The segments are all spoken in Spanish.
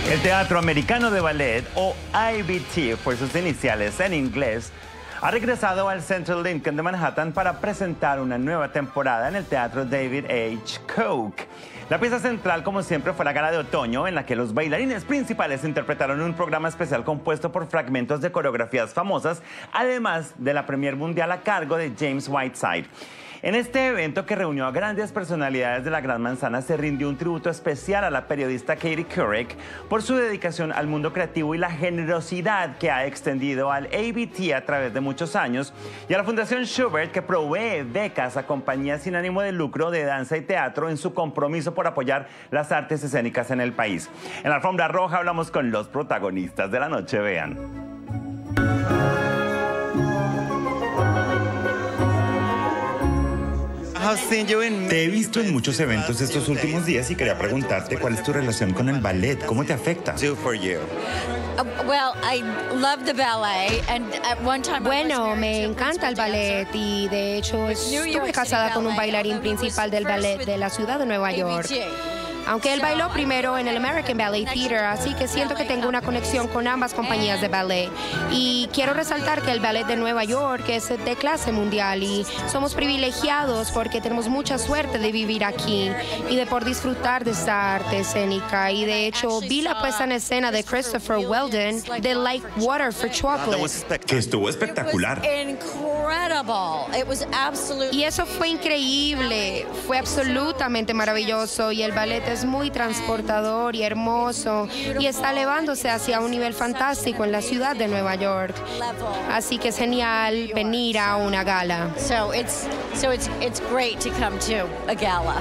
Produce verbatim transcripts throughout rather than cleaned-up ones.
El Teatro Americano de Ballet, o I B T por sus iniciales en inglés, ha regresado al Central Lincoln de Manhattan para presentar una nueva temporada en el Teatro David H. Koch. La pieza central, como siempre, fue la gala de otoño, en la que los bailarines principales interpretaron un programa especial compuesto por fragmentos de coreografías famosas, además de la premier mundial a cargo de James Whiteside. En este evento, que reunió a grandes personalidades de la Gran Manzana, se rindió un tributo especial a la periodista Katie Couric por su dedicación al mundo creativo y la generosidad que ha extendido al A B T a través de muchos años, y a la Fundación Schubert, que provee becas a compañías sin ánimo de lucro de danza y teatro en su compromiso por apoyar las artes escénicas en el país. En la alfombra roja hablamos con los protagonistas de la noche. Vean. Te he visto en muchos eventos estos últimos días y quería preguntarte cuál es tu relación con el ballet, cómo te afecta. Bueno, me encanta el ballet y de hecho estuve casada con un bailarín principal del ballet de la ciudad de Nueva York. Aunque él bailó primero en el American Ballet Theater, así que siento que tengo una conexión con ambas compañías de ballet. Y quiero resaltar que el ballet de Nueva York es de clase mundial y somos privilegiados porque tenemos mucha suerte de vivir aquí y de por disfrutar de esta arte escénica. Y de hecho vi la puesta en escena de Christopher Weldon de Like Water for Chocolate, que estuvo espectacular. Y eso fue increíble, fue absolutamente maravilloso, y el ballet es muy transportador y hermoso y está elevándose hacia un nivel fantástico en la ciudad de Nueva York. Así que es genial venir a una gala. So it's so it's it's great to come to a gala.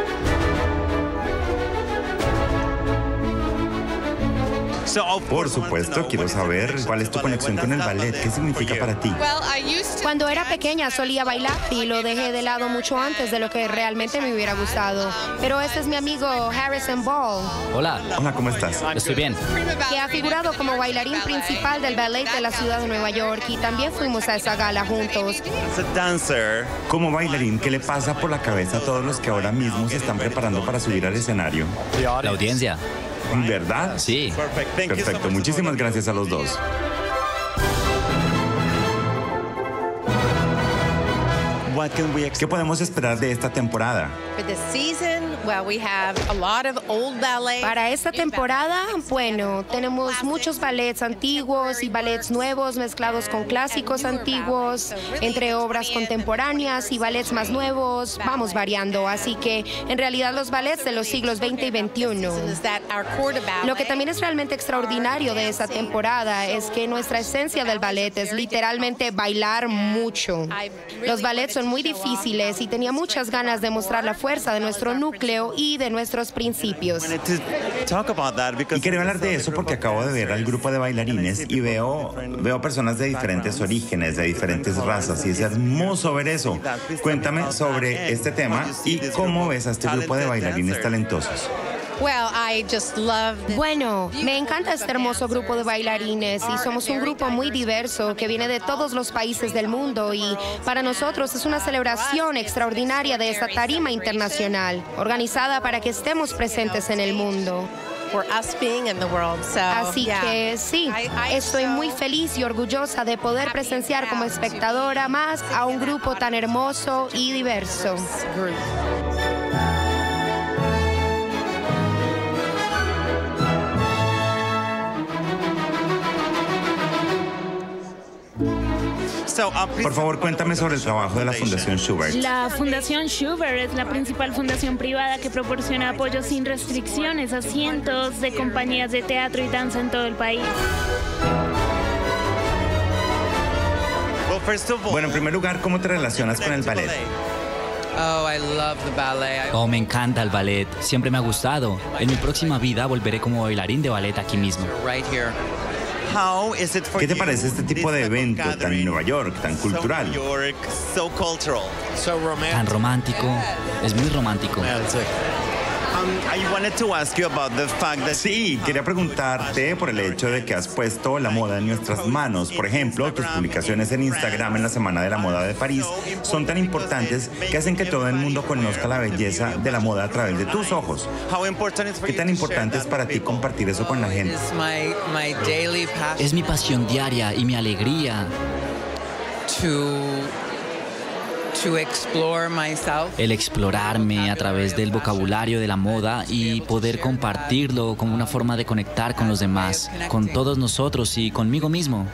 Por supuesto, quiero saber cuál es tu conexión con el ballet, qué significa para ti. Cuando era pequeña solía bailar y lo dejé de lado mucho antes de lo que realmente me hubiera gustado. Pero este es mi amigo Harrison Ball. Hola. Hola, ¿cómo estás? Estoy bien. Que ha figurado como bailarín principal del ballet de la ciudad de Nueva York, y también fuimos a esa gala juntos. Como bailarín, ¿qué le pasa por la cabeza a todos los que ahora mismo se están preparando para subir al escenario? La audiencia. ¿Verdad? Sí. Perfecto, muchísimas gracias a los dos. ¿Qué podemos esperar de esta temporada? Para esta temporada, bueno, tenemos muchos ballets antiguos y ballets nuevos mezclados con clásicos antiguos, entre obras contemporáneas y ballets más nuevos. Vamos variando, así que en realidad los ballets de los siglos veinte y veintiuno. Lo que también es realmente extraordinario de esta temporada es que nuestra esencia del ballet es literalmente bailar mucho. Los ballets son muy difíciles y tenía muchas ganas de mostrar la fuerza de nuestro núcleo y de nuestros principios. Y quería hablar de eso porque acabo de ver al grupo de bailarines y veo, veo personas de diferentes orígenes, de diferentes razas, y es hermoso ver eso. Cuéntame sobre este tema y cómo ves a este grupo de bailarines talentosos. Bueno, me encanta este hermoso grupo de bailarines y somos un grupo muy diverso que viene de todos los países del mundo, y para nosotros es una celebración extraordinaria de esta tarima internacional, organizada para que estemos presentes en el mundo. Así que sí, estoy muy feliz y orgullosa de poder presenciar como espectadora más a un grupo tan hermoso y diverso. Por favor, cuéntame sobre el trabajo de la Fundación Schubert. La Fundación Schubert es la principal fundación privada que proporciona apoyo sin restricciones a cientos de compañías de teatro y danza en todo el país. Bueno, en primer lugar, ¿cómo te relacionas con el ballet? Oh, me encanta el ballet. Siempre me ha gustado. En mi próxima vida volveré como bailarín de ballet aquí mismo. ¿Qué te parece este tipo de evento tan en Nueva York, tan cultural? Tan romántico. Es muy romántico. Sí, quería preguntarte por el hecho de que has puesto la moda en nuestras manos. Por ejemplo, tus publicaciones en Instagram en la Semana de la Moda de París son tan importantes que hacen que todo el mundo conozca la belleza de la moda a través de tus ojos. ¿Qué tan importante es para ti compartir eso con la gente? Es mi pasión diaria y mi alegría. El explorarme a través del vocabulario de la moda y poder compartirlo como una forma de conectar con los demás, con todos nosotros y conmigo mismo.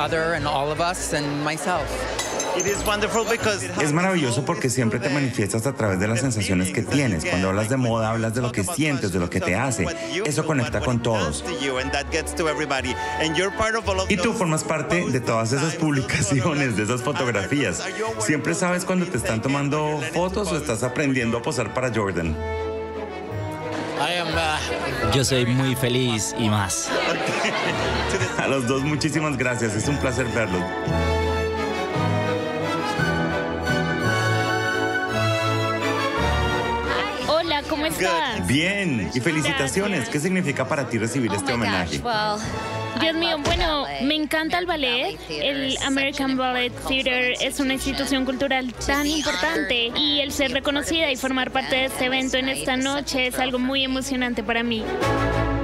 Es maravilloso porque siempre te manifiestas a través de las sensaciones que tienes. Cuando hablas de moda, hablas de lo que sientes, de lo que te hace. Eso conecta con todos. Y tú formas parte de todas esas publicaciones, de esas fotografías. ¿Siempre sabes cuando te están tomando fotos o estás aprendiendo a posar para Jordan? Yo soy muy feliz y más. A los dos, muchísimas gracias. Es un placer verlos. ¿Cómo estás? Bien, y felicitaciones. Gracias. ¿Qué significa para ti recibir este homenaje? Dios mío, bueno, me encanta el ballet. El American Ballet Theater es una institución cultural tan importante y el ser reconocida y formar parte de este evento en esta noche es algo muy emocionante para mí.